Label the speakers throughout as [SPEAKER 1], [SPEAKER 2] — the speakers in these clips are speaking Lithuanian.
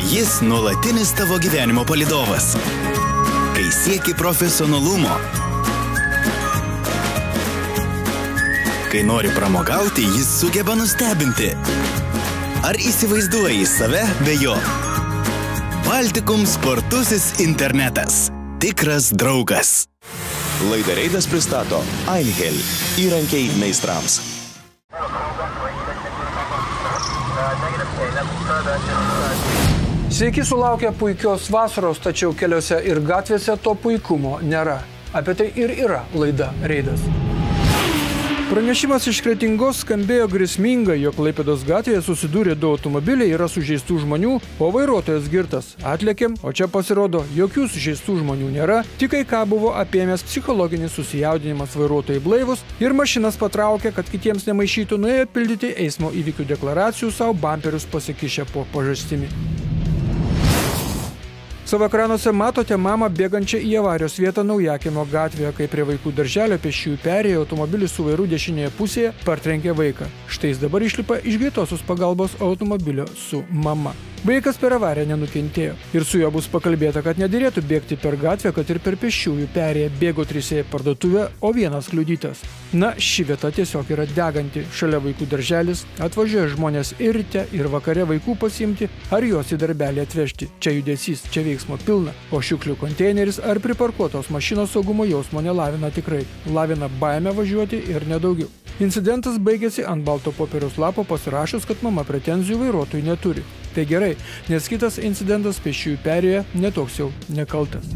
[SPEAKER 1] Jis nuolatinis tavo gyvenimo palydovas. Kai sieki profesionalumo, kai nori pramogauti, jis sugeba nustebinti. Ar įsivaizduoji save be jo? Baltikum spartusis internetas. Tikras draugas.
[SPEAKER 2] Laida Reidas pristato Einhell – įrankiai meistrams.
[SPEAKER 3] Sveiki sulaukę puikios vasaros, tačiau keliuose ir gatvėse to puikumo nėra. Apie tai ir yra laida Reidas. Pranešimas iš Kretingos skambėjo grėsmingai, jog Klaipėdos gatvėje susidūrė du automobiliai, yra sužeistų žmonių, o vairuotojas girtas. Atlėkėm, o čia pasirodo, jokių sužeistų žmonių nėra, tik kai ką buvo apėmęs psichologinis susijaudinimas, vairuotojai blaivus ir mašinas patraukė, kad kitiems nemaišytų, nuėjo pildyti eismo įvykių deklaracijų, savo bamperius pasikišę po pažastimi. Savo ekranuose matote mamą bėgančią į avarijos vietą Naujakimio gatvėje, kai prie vaikų darželio pėsčiųjų perėjo automobilis su vairu dešinėje pusėje partrenkė vaiką. Štai jis dabar išlipa iš greitosios pagalbos automobilio su mama. Vaikas per avariją nenukentėjo ir su juo bus pakalbėta, kad nedėrėtų bėgti per gatvę, kad ir per pėsčiųjų perėję bėgo 3 parduotuvę, o vienas kliudytas. Na, ši vieta tiesiog yra deganti. Šalia vaikų darželis, atvažiuoja žmonės ir ryte, ir vakare vaikų pasiimti, ar juos į darbelį atvežti. Čia judesys, čia veiksmo pilna, o šiukšlių konteineris ar priparkuotos mašinos saugumo jausmo nelavina tikrai. Lavina baimę važiuoti ir nedaugiau. Incidentas baigėsi ant balto popieriaus lapo pasirašus, kad mama pretenzijų vairuotojui neturi. Tai gerai, nes kitas incidentas pėsčiųjų perėjoje netoks jau nekaltas.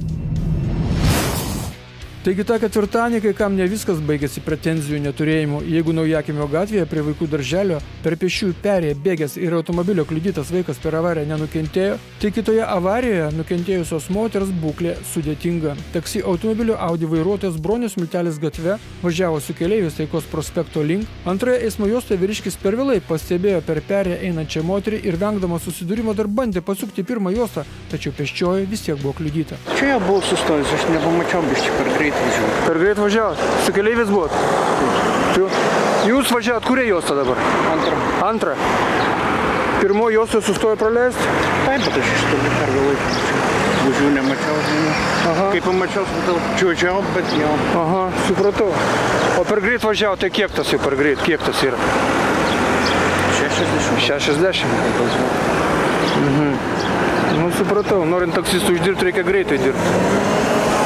[SPEAKER 3] Taigi tą ketvirtadienį, kai kam ne viskas baigėsi pretenzijų neturėjimu, jeigu Naujakimio gatvėje prie vaikų darželio per pėsčiųjų perėją bėgęs ir automobilio kliudytas vaikas per avariją nenukentėjo, tai kitoje avarijoje nukentėjusios moters būklė sudėtinga. Taksi automobilio Audi vairuotojas Bronius Miltelis gatve važiavo su keleiviais Taikos prospekto link. Antroje eismo juostoje vyriškis per vėlai pastebėjo per perėją einančią moterį ir vengdamas susidūrimo dar bandė pasukti pirmą juostą, tačiau pėsčioji vis tiek buvo kliudyta.
[SPEAKER 4] Čia jau buvau sustojęs, aš nepamačiau bišķi per greit.
[SPEAKER 3] Per greit važiavot? Su keleivis buvot? Jūs važiavot, kurie juosta dabar? Antrą. Pirmo juostą sustojo praleisti?
[SPEAKER 4] Taip, bet aš iš toli per vėlai važiavau, nemačiau. Kai pamačiau, čiuožiau, bet jau.
[SPEAKER 3] Aha, supratau. O per greit važiavo, tai kiek tas jau per greit? Kiek tas yra?
[SPEAKER 4] 60.
[SPEAKER 3] 60? Nu, supratau. Norint taksistų uždirbti, reikia greitai dirbti.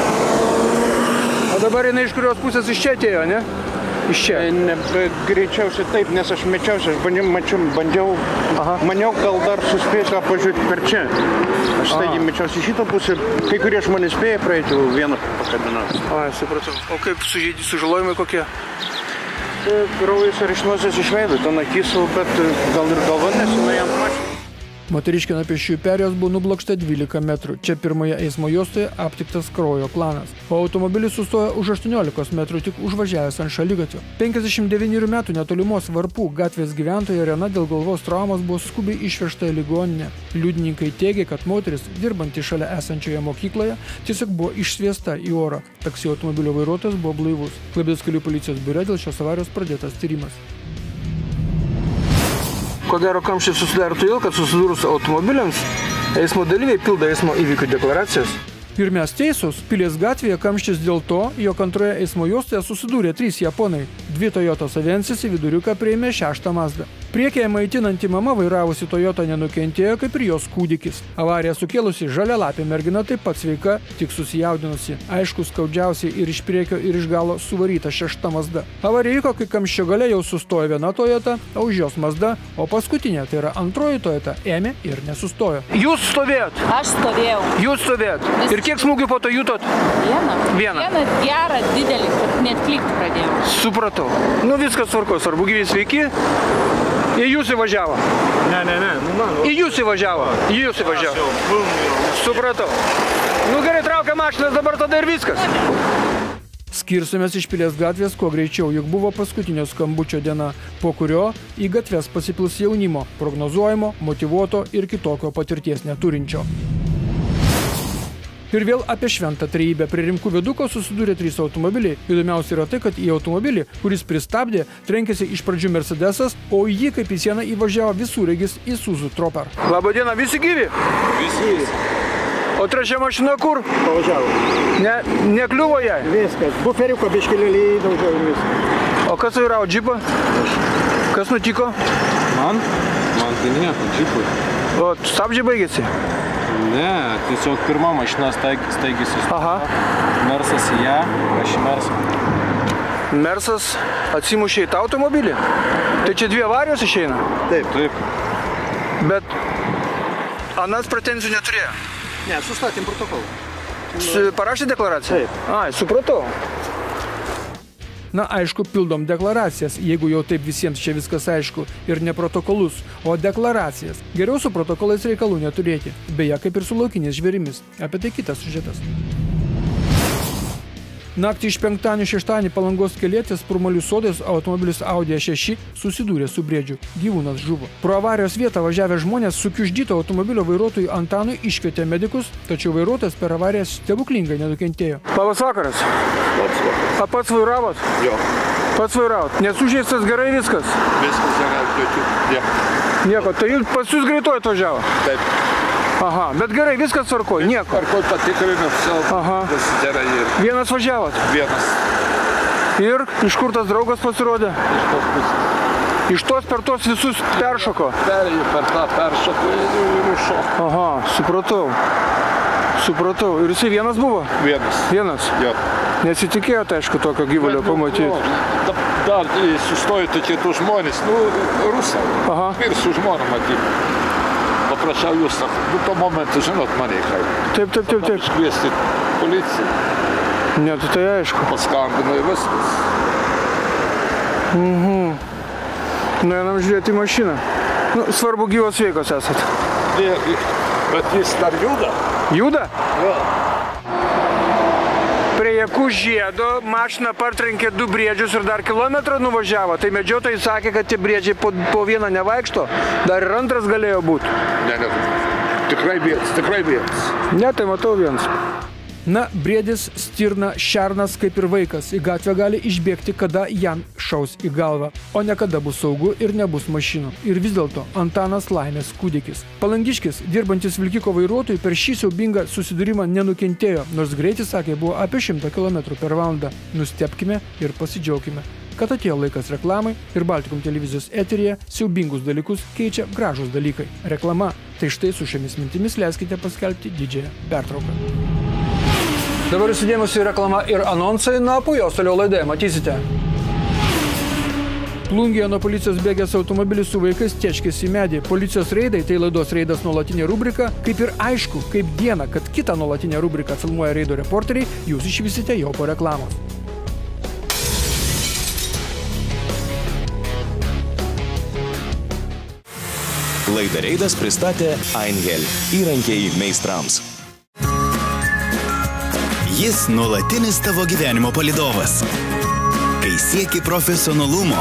[SPEAKER 3] O dabar jinai iš kurios pusės iš čia atėjo, ne? Iš čia.
[SPEAKER 4] Greičiausiai taip, nes aš mečiausi, aš bandžiau, maniau, gal dar suspėsiu ką pažiūrėti per čia. Aš taigi mečiausi šitą pusę, kai kurie žmonės spėja praeiti, vieną pakabinau.
[SPEAKER 3] Ai, supratau. O kaip sužalojimai kokie?
[SPEAKER 4] Kraujas arišnuosios iš veido, ten akis, bet gal ir galva nesinai ant mašinų.
[SPEAKER 3] Moteriškė nuo pėsčiųjų perėjos buvo nublokšta 12 metrų. Čia pirmoje eismo juostoje aptiktas kraujo klanas. O automobilis sustojo už 18 metrų tik užvažiavęs ant šaligatvio. 59 metų netolimos Varpų gatvės gyventoja Irena dėl galvos traumos buvo skubiai išvežta į ligoninę. Liudininkai teigė, kad moteris, dirbanti šalia esančioje mokykloje, tiesiog buvo išsviesta į orą. Taksi automobilio vairuotojas buvo blaivus. Klaipėdos kelių policijos biure dėl šios avarijos pradėtas tyrimas. Ko gero kamščiai susidaro todėl, kad susidūrus automobiliams eismo dalyviai pildo eismo įvykių deklaracijas. Ir mes teisūs, Pilies gatvėje kamštis dėl to, jog antroje eismo juostoje susidūrė 3 japonai. 2 Toyotos Avensis į viduriuką priėmė 6 Mazdą. Priekyje maitinanti mama vairavusi Toyota nenukentėjo, kaip ir jos kūdikis. Avariją sukėlusi žalialapė mergina taip pat sveika, tik susijaudinusi. Aišku, skaudžiausiai ir iš priekio, ir iš galo suvaryta 6 Mazda. Avarija įvyko, kai kamščio gale jau sustojo viena Toyota, o už jos Mazda, o paskutinė, tai yra antroji Toyota, ėmė ir nesustojo. Jūs stovėjot?
[SPEAKER 5] Aš stovėjau.
[SPEAKER 3] Jūs stovėjot? Ir kiek smūgių po to jutot?
[SPEAKER 5] Vieną.
[SPEAKER 3] Vieną
[SPEAKER 5] gerą, didelį, kad net klikti pradėjau.
[SPEAKER 3] Supratau. Nu viskas tvarkos, svarbu gyvi sveiki. Į jūs įvažiavo?
[SPEAKER 4] Ne.
[SPEAKER 3] Į jūs įvažiavo? Į jūs įvažiavo. Supratau. Nu gerai, traukia mašinas, dabar tada ir viskas. Skirsomės iš Pilies gatvės kuo greičiau, juk buvo paskutinio skambučio diena, po kurio į gatves pasipils jaunimo, prognozuojamo, motyvuoto ir kitokio patirties neturinčio. Ir vėl apie šventą trejybę. Prie Rimkų viaduko susidūrė 3 automobiliai. Įdomiausia yra tai, kad į automobilį, kuris pristabdė, trenkėsi iš pradžių Mercedesas, o į jį kaip į sieną įvažiavo visureigis Isuzu Trooper. Labadiena, visi gyvi?
[SPEAKER 6] Visi.
[SPEAKER 3] O trečia mašina kur?
[SPEAKER 6] Pavažiavo.
[SPEAKER 3] Nekliuvo jai?
[SPEAKER 6] Viskas. Buferiuko biškėlėlį daugiau viskas.
[SPEAKER 3] O kas vairavo džipą? Kas nutiko?
[SPEAKER 6] Man tai nieko, džipui.
[SPEAKER 3] O stabdžiai baigėsi?
[SPEAKER 6] Ne, tiesiog pirma mašina staigiai sustabdė.
[SPEAKER 3] Aha.
[SPEAKER 6] Mersas į ją, aš į Mersą.
[SPEAKER 3] Mersas atsimušė į tą automobilį? Tai čia 2 avarijos išeina?
[SPEAKER 6] Taip.
[SPEAKER 3] Bet anas pretenzijų neturėjo?
[SPEAKER 6] Ne, sustatėm protokolą.
[SPEAKER 3] Parašė deklaraciją?
[SPEAKER 6] Taip.
[SPEAKER 3] Ai, supratau. Na, aišku, pildom deklaracijas, jeigu jau taip visiems čia viskas aišku, ir ne protokolus, o deklaracijas. Geriau su protokolais reikalų neturėti, beje, kaip ir su laukiniais žvėrimis. Apie tai kitas siužetas. Naktį iš penktadienio šeštadienį Palangos kelyje ties Purmalių sodais automobilis Audi A6 susidūrė su briedžiu. Gyvūnas žuvo. Pro avarijos vietą važiavę žmonės su kiuždyto automobilio vairuotojui Antanui iškvietė medikus, tačiau vairuotojas per avariją stebuklingai nenukentėjo. Labas vakaras. A pats vairavot?
[SPEAKER 7] Jo.
[SPEAKER 3] Pats vairavot. Nesužeistas gerai viskas?
[SPEAKER 7] Viskas gerai,
[SPEAKER 3] Nieko. Tai pas jūs greitoji atvažiavo?
[SPEAKER 7] Taip.
[SPEAKER 3] Aha, bet gerai, viskas tvarkoj, nieko.
[SPEAKER 7] Tvarkoj patikrinau, viskas gerai ir.
[SPEAKER 3] Vienas važiavot?
[SPEAKER 7] Vienas.
[SPEAKER 3] Ir iš kur tas draugas pasirodė?
[SPEAKER 7] Iš tos pusės.
[SPEAKER 3] Iš tos per tos visus peršoko?
[SPEAKER 7] Perėjau per tą peršoko ir užšoko.
[SPEAKER 3] Aha, supratau. Ir jisai vienas buvo? Vienas?
[SPEAKER 7] Jo.
[SPEAKER 3] Nesitikėjote, aišku, tokio gyvulio pamatyti?
[SPEAKER 7] Dar sustojo tokie tų žmonės, rusai.
[SPEAKER 3] Aha.
[SPEAKER 7] Ir su žmona matyti. Paprašiau jūs, tuo momentu, žinot, mane kaip.
[SPEAKER 3] Taip.
[SPEAKER 7] Iškviesti policiją.
[SPEAKER 3] Ne, tai aišku.
[SPEAKER 7] Paskambino ir viskas.
[SPEAKER 3] Einam žiūrėti į mašiną. Svarbu, gyvos sveikos esat.
[SPEAKER 7] Bet jis dar juda.
[SPEAKER 3] Juda?
[SPEAKER 7] Jo.
[SPEAKER 3] Prie Jakų žiedo mašina partrenkė 2 briedžius ir dar kilometrą nuvažiavo. Tai medžiotojai sakė, kad tie briedžiai po vieną nevaikšto. Dar ir antras galėjo būti.
[SPEAKER 7] Ne. Tikrai vienas.
[SPEAKER 3] Ne, tai matau vienas. Na, briedis, stirna, šernas kaip ir vaikas. Į gatvę gali išbėgti, kada jam šaus į galvą. O ne kada bus saugu ir nebus mašinų. Ir vis dėlto Antanas laimės kūdikis. Palangiškis, dirbantis vilkiko vairuotojui, per šį siaubingą susidūrimą nenukentėjo, nors greitis, sakė, buvo apie 100 km/h. Nustebkime ir pasidžiaukime, kad atėjo laikas reklamai ir Baltikum televizijos eteryje siaubingus dalykus keičia gražūs dalykai. Reklama. Tai štai su šiomis mintimis leiskite paskelbti didžiąją pertrauką. Dabar įsidėmusi reklama ir anonsai, po jos toliau laidoje matysite. Plungėje nuo policijos bėgęs automobilis su vaikais tėčkėsi į medį. Policijos reidai, tai laidos reidas nuolatinė rubrika, kaip ir aišku, kaip diena, kad kitą nuolatinę rubriką filmuoja reido reporteriai, jūs išvysite jau po reklamos.
[SPEAKER 2] Laidą reidas pristatė Eingel – įrankiai meistrams.
[SPEAKER 1] Jis nuolatinis tavo gyvenimo palydovas. Kai sieki profesionalumo.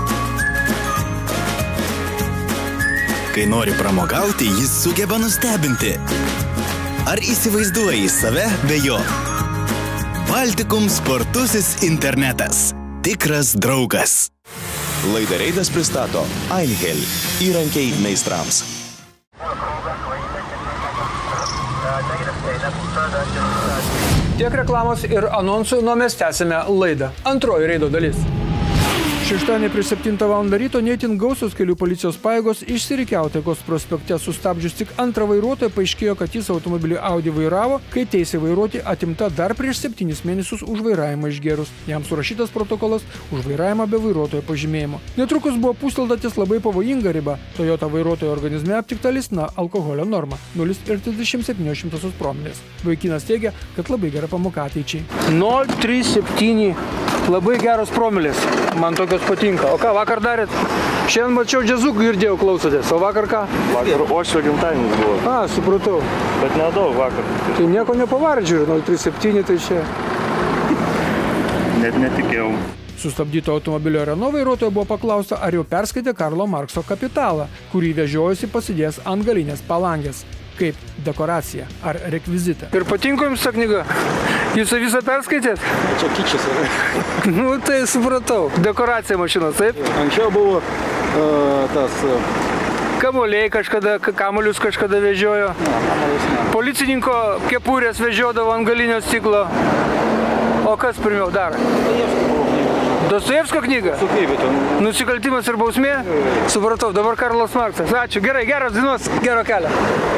[SPEAKER 1] Kai nori pramogauti, jis sugeba nustebinti. Ar įsivaizduoji save be jo? Baltikum spartusis internetas. Tikras draugas.
[SPEAKER 2] Laidą reidas pristato Eingel – įrankiai meistrams.
[SPEAKER 3] Tiek reklamos ir anonsų, nuo mes tęsime laidą. Antroji reido dalis. Šeštadienį prie 7 val. Ryto neįtin gausios kelių policijos pajėgos išsirikiavo Taikos prospekte. Sustabdžius tik antrą vairuotoją, paaiškėjo, kad jis automobilį Audi vairavo, kai teisė vairuoti atimta dar prieš 7 mėnesius už vairavimą išgėrus. Jam surašytas protokolas už vairavimą be vairuotojo pažymėjimo. Netrukus buvo pustelta ties labai pavojinga riba. Toyota vairuotojo organizme aptikta listina alkoholio norma 0,37 promilės. Vaikinas teigia, kad labai gera pamoka ateičiai. 0,37 labai geros promilės. Man tokios patinka. O ką vakar darėt? Šiandien mačiau džiazukų girdėjau klausotės. O vakar ką?
[SPEAKER 8] Vakar Ošio gimtadienis buvo.
[SPEAKER 3] Supratau.
[SPEAKER 8] Bet nedaug vakar.
[SPEAKER 3] Tai nieko nepavarė, žiūrė, 0,37 tai čia.
[SPEAKER 8] Net netikėjau.
[SPEAKER 3] Sustabdyto automobilio Renault vairuotojo buvo paklausta, ar jau perskaitė Karlo Markso Kapitalą, kurį vežiojosi pasidėjęs ant galinės palangės. kaip dekoraciją ar rekvizitą.
[SPEAKER 9] Ir patinko jums ta knyga? Jūs visą perskaitėt?
[SPEAKER 6] Čia kičas yra.
[SPEAKER 9] Nu, tai supratau. Dekoracija mašinos, taip?
[SPEAKER 6] Anksčiau buvo tas...
[SPEAKER 9] Kamuoliai kažkada, kamuolius kažkada vežiojo. Policininko kepurės vežiodavo ant galinio stiklo. O kas pirmiau dar? Dostojevskio knyga? Nusikaltimas ir bausmė? Supratau, dabar Karlas Marksas. Ačiū, gerai, geros dienos, gero kelio.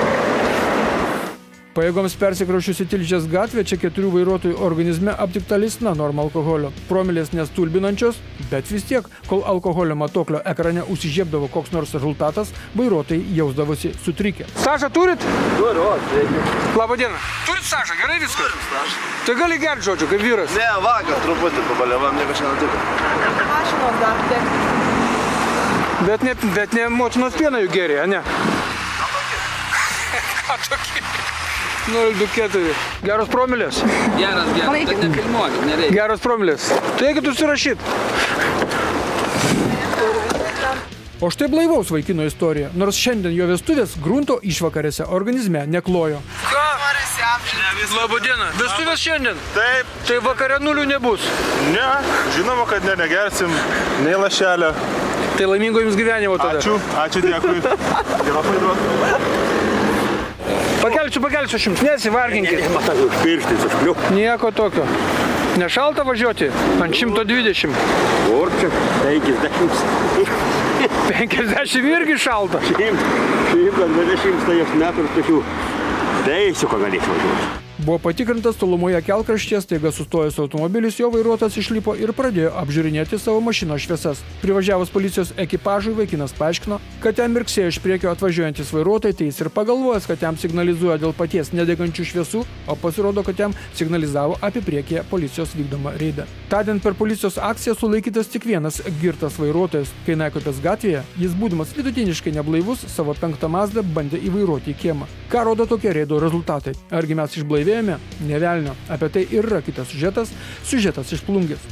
[SPEAKER 3] Pajėgoms persikraušius į Tilžės gatvę, čia 4 vairuotojų organizme aptikta leistina norma alkoholio. Promilės nestulbinančios, bet vis tiek, kol alkoholio matuoklio ekrane užsižiebdavo koks nors rezultatas, vairuotojai jausdavosi sutrikę.
[SPEAKER 9] Stažą turit?
[SPEAKER 8] Turiu, reikia.
[SPEAKER 9] Labą dieną. Turit stažą, gerai viskas?
[SPEAKER 8] Turim stažą.
[SPEAKER 9] Tai gali gert, žodžiu, kaip vyras?
[SPEAKER 8] Ne, vakar truputį pabaliavam, nieko čia netiko.
[SPEAKER 5] Mašinos dar tiek.
[SPEAKER 9] Bet ne motinos pieną jų gėrė, ne? Ką tokį? 024. Geros promilės?
[SPEAKER 10] Geras, bet nefilmuokit, nereikia.
[SPEAKER 9] Geros promilės. Tai eikit užsirašyt.
[SPEAKER 3] O štai blaivaus vaikino istorija, nors šiandien jo vestuvės grunto išvakarėse organizme neklojo.
[SPEAKER 9] Ką? Labą dieną. Vestuvės šiandien?
[SPEAKER 11] Taip.
[SPEAKER 9] Tai vakare nulių nebus?
[SPEAKER 11] Ne, žinoma, kad negersim nei lašelio.
[SPEAKER 9] Tai laimingo jums gyvenimo tada.
[SPEAKER 11] Ačiū, dėkui. Geros laidos.
[SPEAKER 9] Pakelsiu jums, nesivarginkit. Nieko tokio. Nešalta važiuoti? Ant 120.
[SPEAKER 12] Or čia 50.
[SPEAKER 9] 50 irgi šalta.
[SPEAKER 12] 120 tai aš metų tokių teisių, ko galėčiau važiuoti.
[SPEAKER 3] Buvo patikrintas tolumoje kelkraštyje, staiga sustojęs automobilis, jo vairuotojas išlipo ir pradėjo apžiūrinėti savo mašinos šviesas. Privažiavus policijos ekipažui, vaikinas paaiškino, kad jam mirksėjo iš priekio atvažiuojantis vairuotojai, tai jis ir pagalvojęs, kad jam signalizuoja dėl paties nedegančių šviesų, o pasirodo, kad jam signalizavo apie priekyje policijos vykdomą reidą. Tądien per policijos akciją sulaikytas tik vienas girtas vairuotojas. Kai Naikupės gatvėje, jis būdamas vidutiniškai neblaivus, savo 5 Mazdą bandė įvairuoti į kiemą. Ką rodo tokie reido rezultatai? Argi mes išblaivėjome? Ne velnio. Apie tai ir yra kitas siužetas iš Plungės.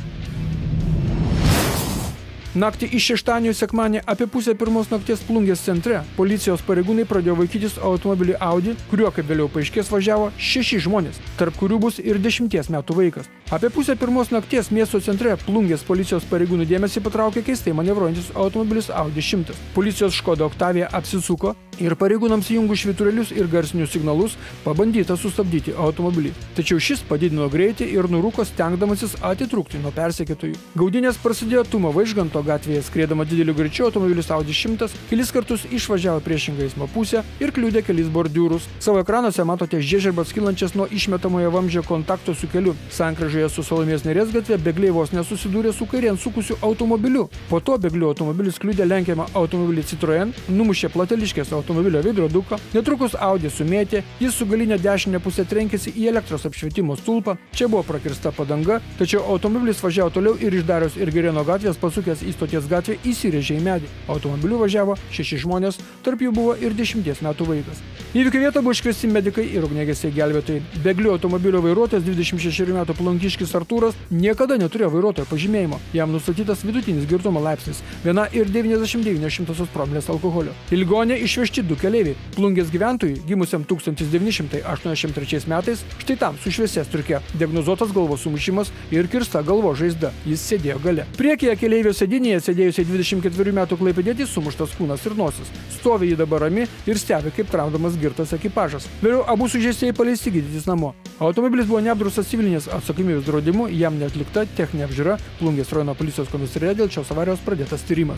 [SPEAKER 3] Naktį iš šeštadienio į sekmadienį apie 1:30 nakties Plungės centre policijos pareigūnai pradėjo vaikytis automobilį Audi, kuriuo, kaip vėliau paaiškės, važiavo 6 žmonės, tarp kurių bus ir 10 metų vaikas. Apie 1:30 nakties miesto centre Plungės policijos pareigūnų dėmesį patraukė keistai manevruojantis automobilis Audi 100. Policijos Škoda Octavia apsisuko ir pareigūnams įjungus švyturėlius ir garsinius signalus pabandyta sustabdyti automobilį. Tačiau šis padidino greitį ir nurūko, stengdamasis atitrūkti nuo persekiotojų. Gaudynės prasidėjo Tumo Vaižganto gatvėje. Skriedama dideliu greičiu automobilis Audi 100 kelis kartus išvažiavo priešingą eismo pusę ir kliudė kelis bordiūrus. Savo ekranuose matote žiežirbas kylančias nuo išmetamojo vamzdžio kontakto su keliu. Sankryžoje su Salomėjos Nėries gatve bėgliai vos nesusidūrė su kairėn sukusiu automobiliu. Po to bėglių automobilis kliudė lenkiamą automobilį Citroen, numušė plateliškės automobilio veidroduką, netrukus Audi sumėtė, jis su galinė dešinė pusė trenkėsi į elektros apšvietimo stulpą, čia buvo prakirsta padanga, tačiau automobilis važiavo toliau ir iš Dariaus ir Girėno gatvės pasukęs į Stoties gatvę įsirėžė į medį. Automobiliu važiavo 6 žmonės, tarp jų buvo ir 10 metų vaikas. Įvykio vietą buvo iškviesti medikai ir ugniagesiai gelbėtojai. Bėglių automobilio vairuotojas 26 metų Plankiškis Artūras niekada neturėjo vairuotojo pažymėjimo. Jam nustatytas vidutinis girtumo laipsnis 1,99 promilės alkoholio. Į ligoninę išvežti 2 keleiviai. Plungės gyventojui, gimusiam 1983 metais, štai tam su šviesia striuke diagnozuotas galvos sumušimas ir kirsta galvos žaizda. Jis sėdėjo gale. Priekyje keleivio sėdynėje sėdėjusiai 24 metų klaipėdietis sumuštas kūnas ir nosis. Stovi jį dabar rami ir stebi, kaip tramdomas girtas ekipažas. Vėliau abu sužeistieji paleisti gydytis namo. Automobilis buvo neapdraustas civilinės atsakomybės draudimu, jam neatlikta techninė apžiūra. Plungės rajono policijos komisariate dėl šios avarijos pradėtas tyrimas.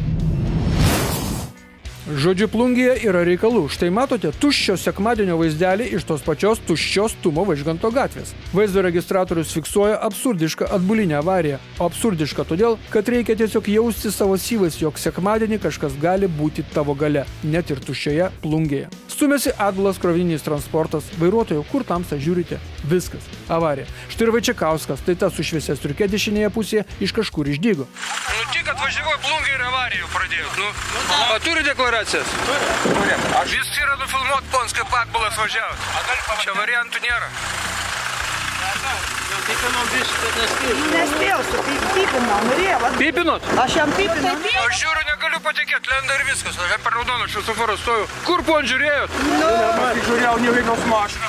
[SPEAKER 3] Žodžiu, Plungėje yra reikalų. Štai matote tuščio sekmadienio vaizdelį iš tos pačios tuščios Tumo Vaižganto gatvės. Vaizdo registratorius fiksuoja absurdišką atbulinę avariją. O absurdiška todėl, kad reikia tiesiog jausti savo syvais, jog sekmadienį kažkas gali būti tavo gale, net ir tuščioje Plungėje. Stumėsi atbulas krovininis transportas, vairuotojų, kur tamsa žiūrite? Viskas. Avarija. Štai ir Vaičekauskas, tai tas su šviesia striuke dešinėje pusėje iš kažkur išdygo.
[SPEAKER 9] Nu tik atvažiavau Plungėje ir avarijų pradėjau. O turi deklaracijas? Turi. Vis yra nufilmuot pons, kaip atbulas važiavo. Čia variantų nėra.
[SPEAKER 13] Nespėjau, pipinau, norėjau.
[SPEAKER 9] Pipinot?
[SPEAKER 13] Aš jam pipinau.
[SPEAKER 9] Aš žiūriu, negaliu patikėti, lenda ir viskas. Aš per raudoną šviesoforą stoju. Kur po ant žiūrėjot?
[SPEAKER 11] Aš žiūrėjau ne vienos mašinos.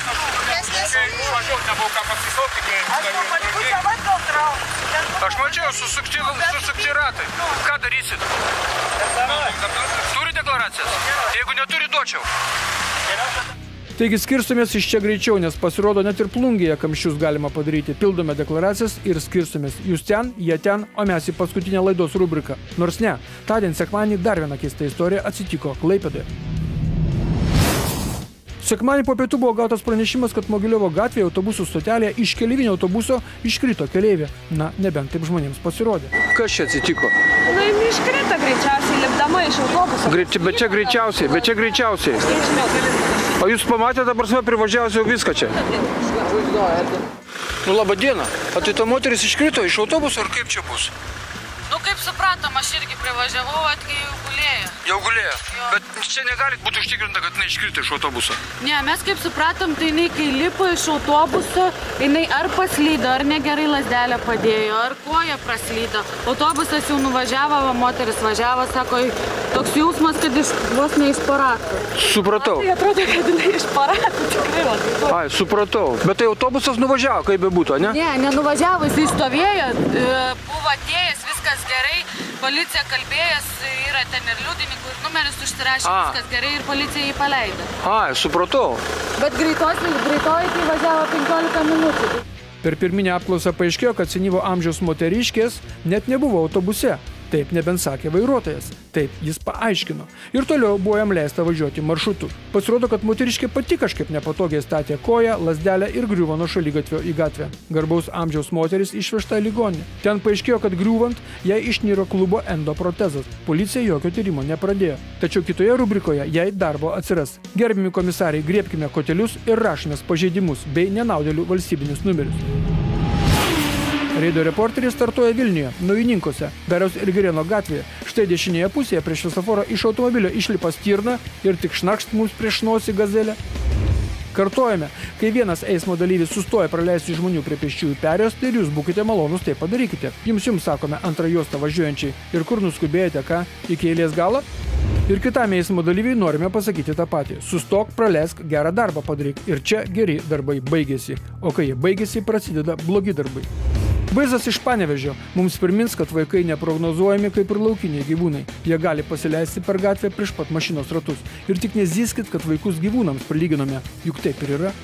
[SPEAKER 9] Aš mačiau, susukti ratai. Ką darysit? Turi deklaracijas? Jeigu neturi, duočiau.
[SPEAKER 3] Taigi skirstumės iš čia greičiau, nes pasirodo net ir Plungėje kamščius galima padaryti. Pildome deklaracijas ir skirstumės. Jūs ten, jie ten, o mes į paskutinę laidos rubriką. Nors ne, tądien sekmadienį dar viena keista istorija atsitiko Klaipėdoje. Sekmadienį po pietų buvo gautas pranešimas, kad Mogiliovo gatvėje autobusų stotelėje iš keleivinio autobuso iškrito keleivė. Na, nebent taip žmonėms pasirodė.
[SPEAKER 9] Kas čia atsitiko?
[SPEAKER 5] Nu, iškrito greičiausiai, lipdama iš autobuso.
[SPEAKER 9] Bet čia greičiausiai. O jūs pamatėte, ta prasme, privažiavus jau viską čia? Nu, laba diena. O tai ta moteris iškrito iš autobuso, ar kaip čia bus?
[SPEAKER 14] Nu, kaip supratom, aš irgi privažiavau, kai jau gulėjo.
[SPEAKER 9] Jau gulėjo? Bet čia negalit būti užtikrinta, kad jinai iškrito iš autobuso.
[SPEAKER 14] Ne, mes kaip supratom, tai jinai, kai lipo iš autobuso, jinai ar paslydo, ar negerai lazdelę padėjo, ar koja praslydo. Autobusas jau nuvažiavo, moteris važiavo, sako, toks jausmas, kad vos ne iš parato.
[SPEAKER 9] Supratau.
[SPEAKER 5] Tai atrodo, kad jinai iš parato, tikrai labai.
[SPEAKER 9] Ai, supratau. Bet tai autobusas nuvažiavo, kaip be būtų, ne?
[SPEAKER 14] Ne, nenuvažiavo, jis stovėjo, buvo atėjęs, viskas gerai, policija kalbėjęs, yra ten ir liudininkų, ir numeris užsirašė, viskas gerai ir policija jį paleido.
[SPEAKER 9] Ai, supratau.
[SPEAKER 14] Bet greitoji tai važiavo 15 minučių.
[SPEAKER 3] Per pirminę apklausą paaiškėjo, kad senyvo amžiaus moteriškės net nebuvo autobuse. Taip nebent sakė vairuotojas. Taip jis paaiškino. Ir toliau buvo jam leista važiuoti maršrutu. Pasirodo, kad moteriškė pati kažkaip nepatogiai statė koją, lazdelę ir griuvo nuo šaligatvio į gatvę. Garbaus amžiaus moteris išvežta į ligoninę. Ten paaiškėjo, kad griūvant jai išniro klubo endoprotezas. Policija jokio tyrimo nepradėjo. Tačiau kitoje rubrikoje jai darbo atsiras. Gerbiami komisarai, griebkime kotelius ir rašomės pažeidimus bei nenaudėlių valstybinius numerius. Reido reporteriai startuoja Vilniuje, Naujininkuose, Dariaus ir Girėno gatvėje. Štai dešinėje pusėje prie šviesoforo iš automobilio išlipa stirna ir tik šnakšt mums prieš nosį gazelę. Kartojame, kai vienas eismo dalyvis sustoja praleisti žmonių prie pėsčiųjų perėjos, tai ir jūs būkite malonus, tai padarykite. Jums sakome antrą juostą važiuojančiai. Ir kur nuskubėjate, ką? Iki eilės galo? Ir kitam eismo dalyviai norime pasakyti tą patį. Sustok, praleisk, gerą darbą padaryk. Ir čia geri darbai baigėsi. O kai jie baigėsi, prasideda blogi darbai. Vaizdas iš Panevėžio mums primins, kad vaikai neprognozuojami kaip ir laukiniai gyvūnai. Jie gali pasileisti per gatvę prieš pat mašinos ratus. Ir tik nezyskit, kad vaikus gyvūnams prilyginome. Juk taip ir yra.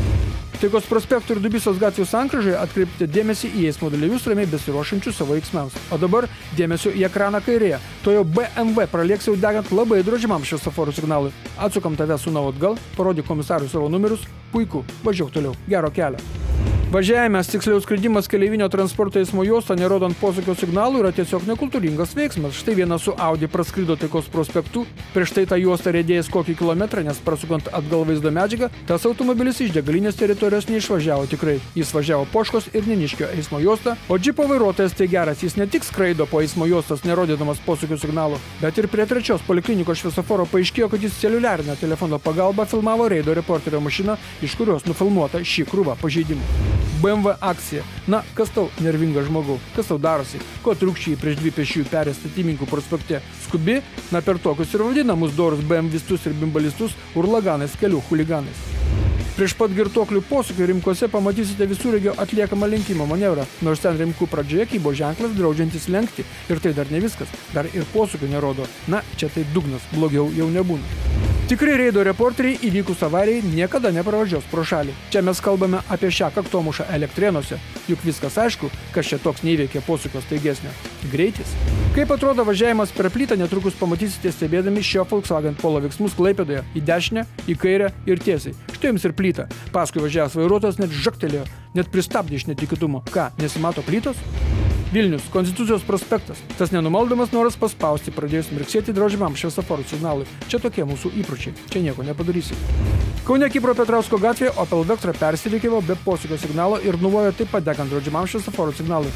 [SPEAKER 3] Taikos prospektų ir Dubysos gatvių sankryžoje atkreipkite dėmesį į eismo dalyvius ramiai besiruošiančius savo veiksmams. O dabar dėmesio į ekraną kairėje. To jau BMW pralėks jau degant labai drožimam šviesoforų signalui. Atsukam tave sūnau atgal, parodyk komisarui savo numerius. Puiku, važiuok toliau. Gero kelio. Važiavimas, tiksliau skridimas keleivinio transporto eismo juostą, nerodant posūkio signalų, yra tiesiog nekultūringas veiksmas. Štai vienas su Audi praskrido Taikos prospektu, prieš tai tą juostą riedėjęs kokį kilometrą, nes prasukant atgal vaizdo medžiagą, tas automobilis iš degalinės teritorijos neišvažiavo tikrai. Jis važiavo Poškos ir Neniškio eismo juostą, o džipo vairuotojas tai geras, jis ne tik skraido po eismo juostas, nerodydamas posūkio signalų, bet ir prie trečios poliklinikos šviesoforo paaiškėjo, kad jis celiuliarinę telefono pagalba filmavo Reido reporterio mašiną, iš kurios nufilmuota šį krūvą pažeidimų. BMW akcija. Na, kas tau nervinga žmogau? Kas tau darosi? Ko trūkščiai prieš dvi pėsčiųjų perės Statybininkų prospekte? Skubi? Na, per tokius ir vadinamus dorus BMWistus ir bimbalistus urlaganais kelių chuliganais. Prieš pat girtuoklių posūkio Rimkose pamatysite visureigio atliekamą lenkimo manevrą, nors ten Rimkų pradžioje kybo ženklas draudžiantis lenkti. Ir tai dar ne viskas, dar ir posūkio nerodo. Na, čia tai dugnas, blogiau jau nebūna. Tikrai Reido reporteriai įvykus avarijai niekada nepravažiuos pro šalį. Čia mes kalbame apie šią kaktomušą Elektrėnuose. Juk viskas aišku, kas čia toks neįveikė posūkio staigesnio. Greitis. Kaip atrodo važiavimas per plytą, netrukus pamatysite stebėdami šio Volkswagen Polo veiksmus Klaipėdoje. Į dešinę, į kairę ir tiesiai. Štai jums ir plyta. Paskui važiavęs vairuotojas net žaktelėjo, net pristabdė iš netikėtumo. Ką, nesimato plytos? Vilnius, Konstitucijos prospektas. Tas nenumaldomas noras paspausti pradėjus mirksėti drožimam šviesoforų signalui. Čia tokie mūsų įpročiai. Čia nieko nepadarysi. Kaune Kipro Petrausko gatvėje Opel Vectra persirikiavo be posūkio signalo ir nuvojo taip pat degant drožimam šviesoforų signalui.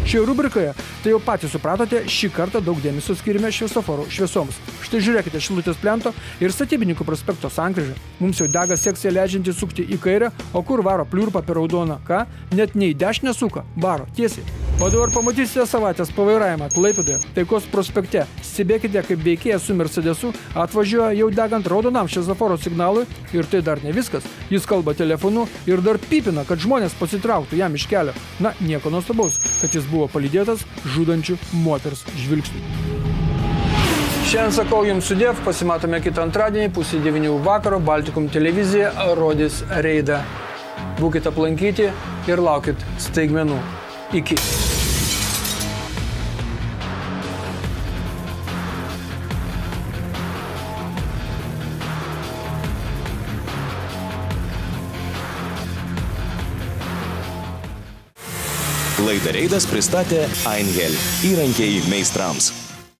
[SPEAKER 3] Šioje rubrikoje, tai jau patys supratote, šį kartą daug dėmesio skirime šviesoforų šviesoms. Štai žiūrėkite Šilutės plento ir Statybininkų prospekto sankryžą. Mums jau dega sekcija leidžianti sukti į kairę, o kur varo pliurpa per raudoną, ką? Net nei dešinę suka, varo tiesiai. O dabar pamatysite savaitės pavairavimą Klaipėdoje, Taikos prospekte. Stebėkite, kaip veikėjas su Mercedesu atvažiuoja jau degant raudonam šviesoforo signalui ir tai dar ne viskas. Jis kalba telefonu ir dar pipina, kad žmonės pasitrauktų jam iš kelio. Na, nieko nuostabaus, kad jis buvo palydėtas žudančių moters žvilgsnių. Šiandien sakau jums sudėv, pasimatome kitą antradienį, 8:30 vakaro, Baltikum televizija rodys reidą. Būkite aplankyti ir laukit staigmenų. Iki.
[SPEAKER 2] Laidą Reidas pristatė Einhell. Įrankiai meistrams.